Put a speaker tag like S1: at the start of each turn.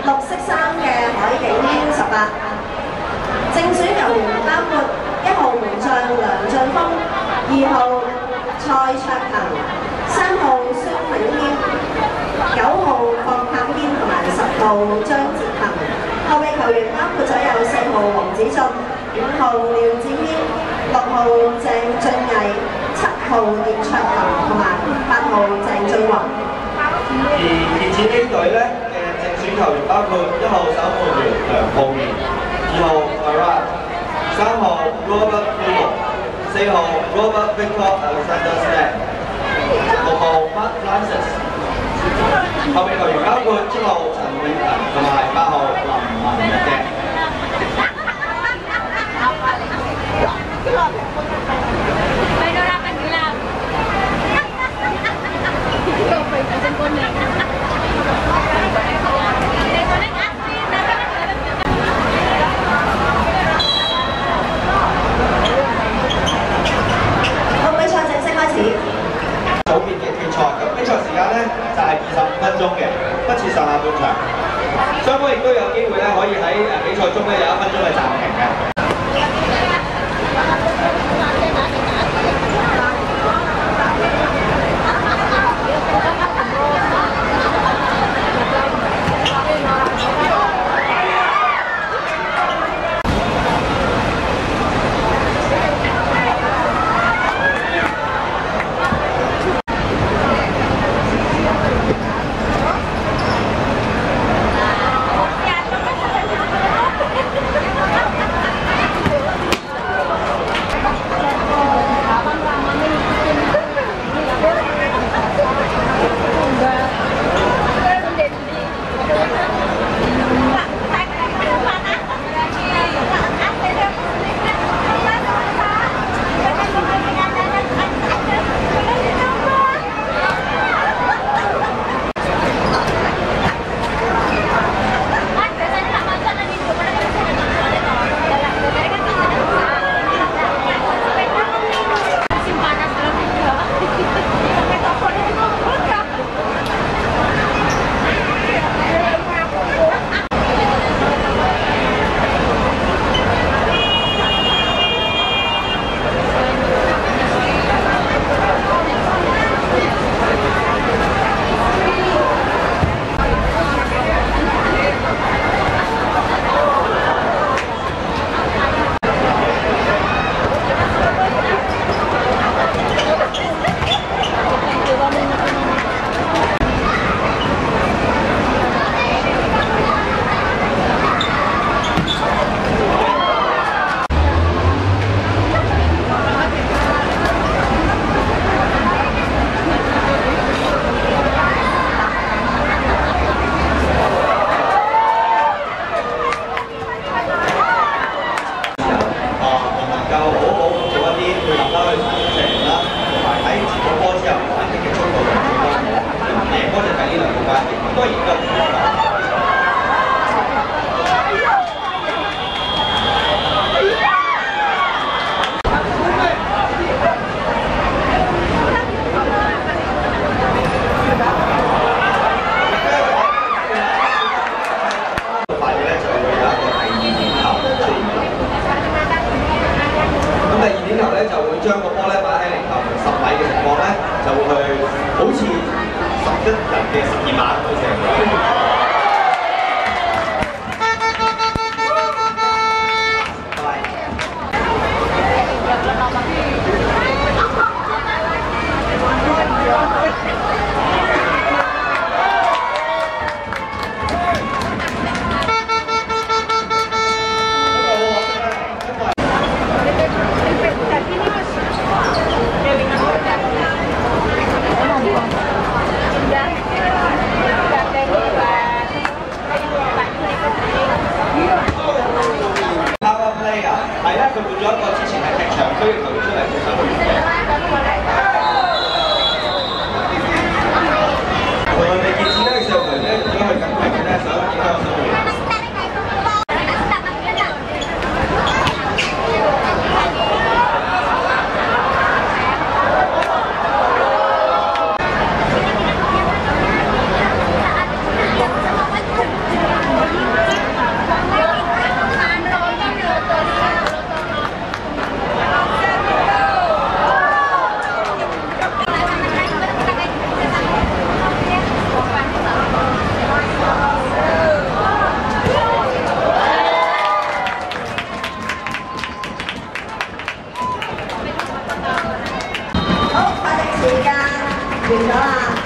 S1: 綠色衫嘅海景18。正選球員包括1號門將梁俊峰、2號蔡卓騰、3號孫永謙、9號郭柏軒同埋10號張哲騰。後備球員包括咗有4號黃子俊、5號廖志軒、6號鄭俊毅、7號葉卓騰同埋8號鄭俊宏。
S2: 而熱刺 A 隊咧嘅正選球員包括1號守門員梁浩然、2號 Marat、3號 Robert Hugo、4號 Robert Victor Alexander Stan、6號 Mark Francis。後備球員包括7號陳永勤同埋8號林文日嘅。
S1: 比賽正式開始。
S2: 組別嘅決賽，咁比賽時間咧就係25分鐘嘅，不設上下半場。雙方亦都有機會咧，可以喺比賽中咧有1分鐘嘅暫停嘅。
S1: 完咗啦。